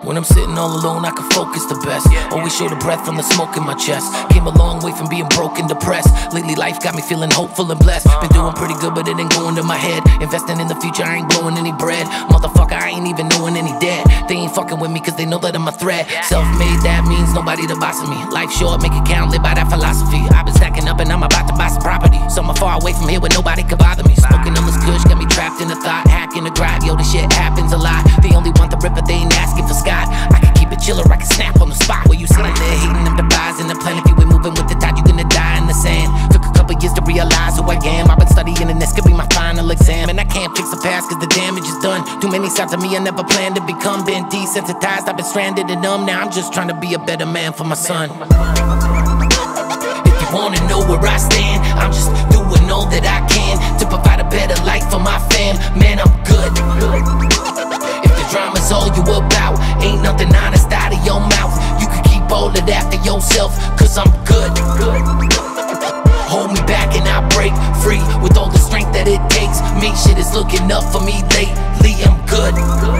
When I'm sitting all alone, I can focus the best. Always show the breath from the smoke in my chest. Came a long way from being broke and depressed. Lately life got me feeling hopeful and blessed. Been doing pretty good, but it ain't going to my head. Investing in the future, I ain't blowing any bread. Motherfucker, I ain't even knowing any debt. They ain't fucking with me cause they know that I'm a threat. Self-made, that means nobody the boss of me. Life short, make it count, live by that philosophy. I've been stacking up and I'm about to buy some property. Somewhere far away from here where nobody can bother me. Smoking on this kush, got me trapped in a thought. Hacking the grind, yo, this shit happens a lot. They only want the ripper, they ain't asking for Scott. I can keep it chiller, I can snap on the spot. Where you sitting there hating them devising the plan. If you ain't moving with the tide, you gonna die in the sand. Took a couple years to realize who I am. I've been studying and this could be my final exam. And I can't fix the past cause the damage is done. Too many sides of me I never planned to become. Been desensitized, I've been stranded and numb. Now I'm just trying to be a better man for my son. If you wanna know where I stand, I'm just doing all that I can to provide a better life for my fam. Man, I'm good. If the drama's all you about, ain't nothing honest out of your mouth. You can keep all of that for yourself, cause I'm good. Hold me back and I break free with all the strength that it takes. Me, shit is looking up for me lately, I'm good.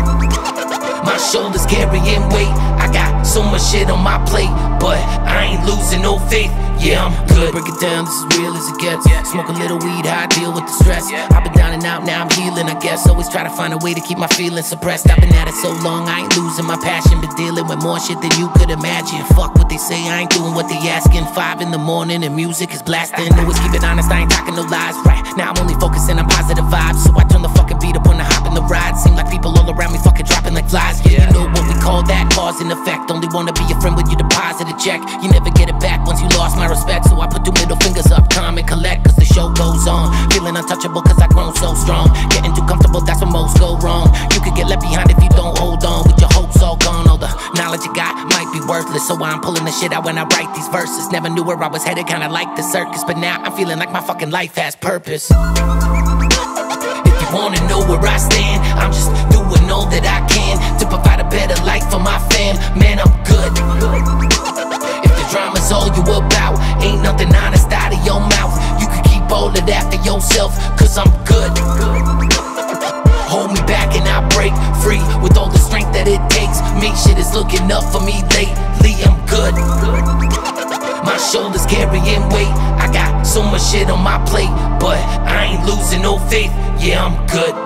My shoulders carrying weight, I got so much shit on my plate, but I ain't losing no faith. Yeah, I'm good. Break it down, this is real as it gets. Smoke a little weed, how I deal with the stress. I've been down and out, now I'm healing, I guess. Always try to find a way to keep my feelings suppressed. I've been at it so long, I ain't losing my passion. Been dealing with more shit than you could imagine. Fuck what they say, I ain't doing what they asking. 5 in the morning and music is blasting. Always keep it honest, I ain't talking no lies. Right now I'm only focusing on positive vibes, so I turn the fucking beat up when I hop in the ride. Seem like people all around me fucking dropping like flies. Yeah, you know what we call that, cause and effect. Only wanna be your friend when you deposit a check. You never get it back once you lost my respect. So I put 2 middle fingers up, calm and collect, cause the show goes on. Feeling untouchable cause I grown so strong. Getting too comfortable, that's when most go wrong. You could get left behind if you don't hold on. With your hopes all gone, all the knowledge you got might be worthless. So I'm pulling the shit out when I write these verses. Never knew where I was headed, kinda like the circus, but now I'm feeling like my fucking life has purpose. If you wanna know where I stand, I'm just doing all that I can to provide a better life for my fam. Man, I'm good. If the drama's all you about, ain't nothing honest out of your mouth. You can keep all of that for yourself, cause I'm good. Hold me back and I break free with all the strength that it takes. Me, shit is looking up for me lately, I'm good. My shoulders carrying weight, I got so much shit on my plate, but I ain't losing no faith. Yeah, I'm good.